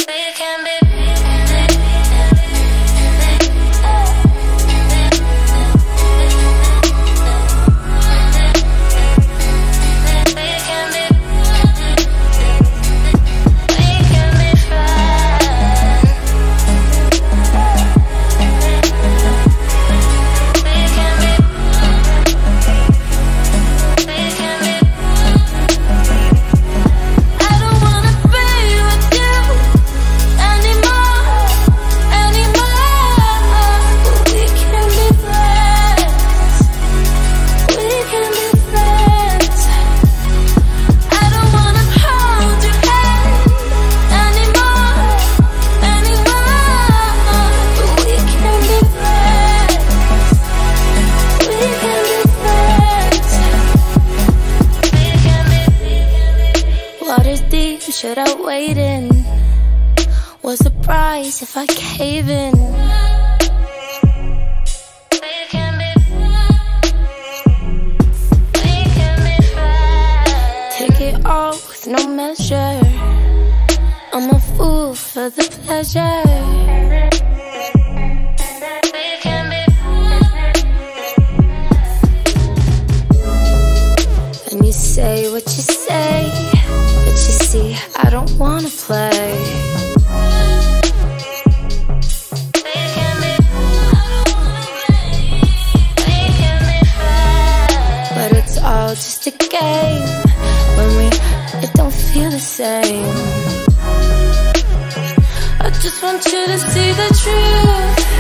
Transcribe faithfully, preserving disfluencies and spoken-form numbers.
Should I wait in? What's the price if I cave in? Take it all with no measure. I'm a fool for the pleasure. And you say what you say, but you see, I don't wanna play. But it's all just a game when we, it don't feel the same. I just want you to see the truth.